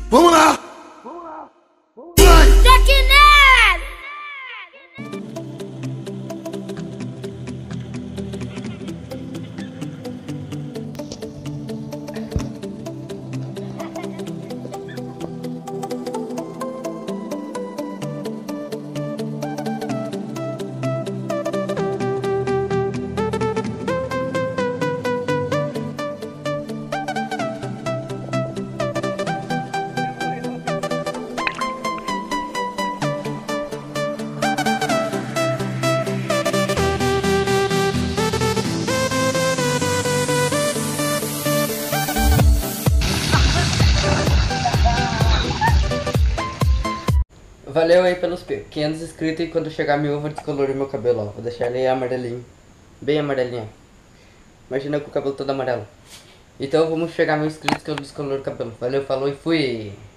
Vamos lá! Valeu aí pelos 500 inscritos e quando chegar 1000 eu vou descolorir meu cabelo, ó. Vou deixar ele amarelinho. Bem amarelinho. Imagina com o cabelo todo amarelo. Então vamos chegar a 1000 inscritos que eu descoloro o cabelo. Valeu, falou e fui!